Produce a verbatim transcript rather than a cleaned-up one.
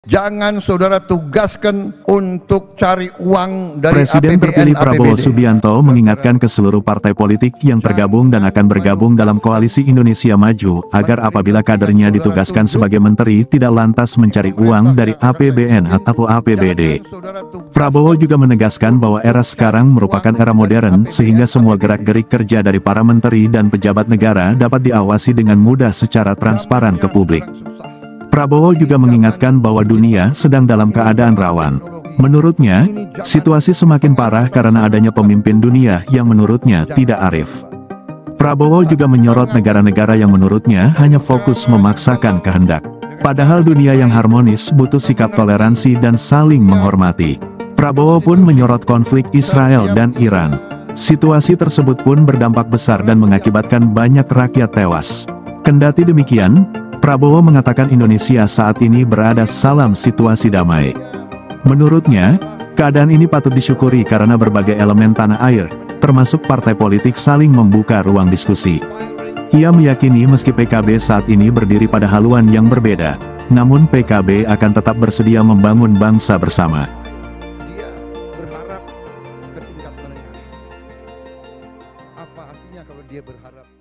Jangan saudara tugaskan untuk cari uang dari Presiden A P B N, terpilih Prabowo A P B D. Subianto mengingatkan ke seluruh partai politik yang tergabung dan akan bergabung dalam koalisi Indonesia Maju, agar apabila kadernya ditugaskan sebagai menteri tidak lantas mencari uang dari A P B N atau A P B D. Prabowo juga menegaskan bahwa era sekarang merupakan era modern, sehingga semua gerak-gerik kerja dari para menteri dan pejabat negara dapat diawasi dengan mudah secara transparan ke publik. Prabowo juga mengingatkan bahwa dunia sedang dalam keadaan rawan. Menurutnya, situasi semakin parah karena adanya pemimpin dunia yang menurutnya tidak arif. Prabowo juga menyorot negara-negara yang menurutnya hanya fokus memaksakan kehendak. Padahal dunia yang harmonis butuh sikap toleransi dan saling menghormati. Prabowo pun menyorot konflik Israel dan Iran. Situasi tersebut pun berdampak besar dan mengakibatkan banyak rakyat tewas. Kendati demikian, Prabowo mengatakan Indonesia saat ini berada dalam situasi damai. Menurutnya, keadaan ini patut disyukuri karena berbagai elemen tanah air, termasuk partai politik saling membuka ruang diskusi. Ia meyakini meski P K B saat ini berdiri pada haluan yang berbeda, namun P K B akan tetap bersedia membangun bangsa bersama. Dia berharap ke tingkat menengah. Apa artinya kalau dia berharap